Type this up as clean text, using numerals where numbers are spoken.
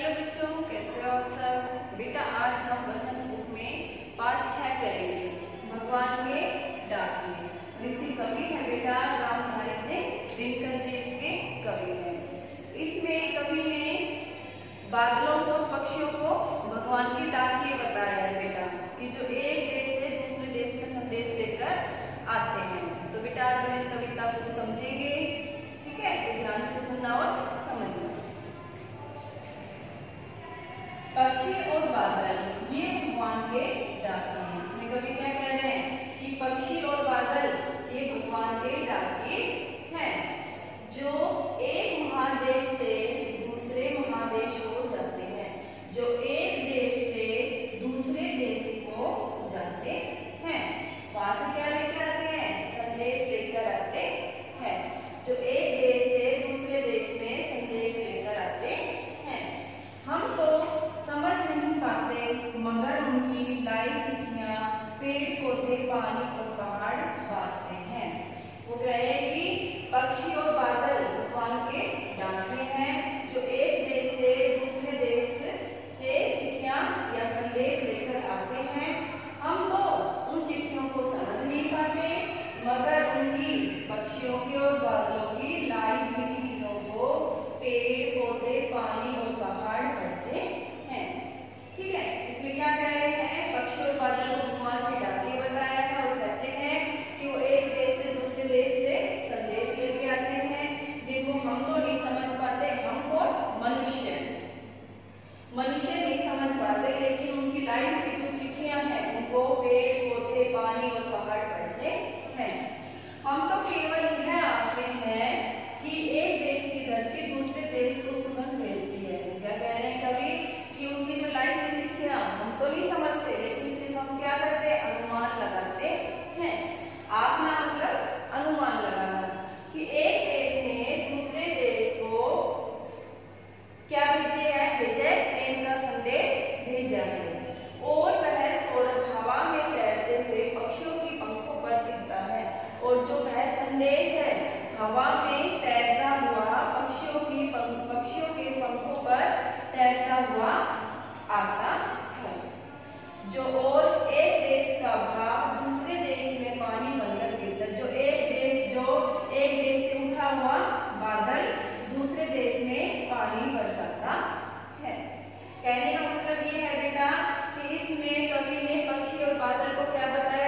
Hello बच्चों, कैसे हो आप सब। बेटा आज हम वसंत बुक में पाठ 6 करेंगे, भगवान के डाकिए। इसकी कवि है बेटा रामधारी सिंह दिनकर जी, इसके कवि हैं। इसमें कवि ने बादलों को, पक्षियों को भगवान के डाकिए बताया है बेटा, कि जो एक देश से दूसरे देश में संदेश लेकर आते हैं। तो बेटा आज हम इस कविता को समझेंगे, ठीक है। तो ध्यान से सुनना और समझना। पक्षी और बादल ये भगवान के डाकिए हैं। इसमें कवि क्या कह रहे हैं कि पक्षी और बादल ये भगवान के डाकिए हैं, जो एक महादेश से दूसरे महादेश को जाते हैं, जो एक देश से दूसरे देश को जाते हैं। वहां से क्या लेकर आते हैं? संदेश लेकर आते हैं। जो एक देश से दूसरे देश में संदेश लेकर आते हैं। हम तो समझ नहीं पाते, मगर उनकी लाई चिट्ठियां पेड़ पौधे पानी और पहाड़ वास्ते हैं। वो कह रहे हैं कि पक्षी और बादल भगवान के डाकिए हैं, जो एक देश से दूसरे देश से चिट्ठियां या संदेश लेकर आते हैं। हम तो उन चिट्ठियों को समझ नहीं पाते, मगर उनकी पक्षियों की और बादलों की लाई हुई चिट्ठियों को पेड़ पौधे पानी और पहाड़ पढ़ते हैं। ठीक है। इसमें क्या कह रहे हैं? पक्षी और बादल को भगवान के डाकिए बताया था। वो कहते हैं कि वो एक देश से दूसरे देश से संदेश लेके आते हैं, जिनको हम तो नहीं समझ पाते। हम कौन? मनुष्य नहीं समझ पाते, लेकिन उनकी लाइन की जो चिट्ठियां हैं उनको पेड़ पौधे पानी और पहाड़ पढ़ते हैं। हम तो केवल यह आते हैं कि एक देश की धरती दूसरे देश को सुगंध भेजती है। क्या कह रहे हैं कवि? कि उनकी जो लाइन की चिट्ठियां हम तो नहीं समझते, लेकिन सिर्फ हम क्या करते हैं? अनुमान लगाते हैं। आपना मतलब अनुमान लगाना, कि एक देश ने दूसरे देश को क्या भेजे प्रेम का संदेश भेजा है, और वह सौरभ हवा में तैरते हुए पक्षियों की पंखों पर दिखता है। और जो वह संदेश है हवा में तैरता हुआ पक्षियों के पंखों पर तैरता हुआ आता है। जो और एक देश का भाव दूसरे देश में पानी बनकर गिरता है। जो एक देश से उठा हुआ बादल दूसरे देश में पानी बरसाता है। कहने का मतलब ये है बेटा कि इसमें कवि ने पक्षी और बादल को क्या बताया?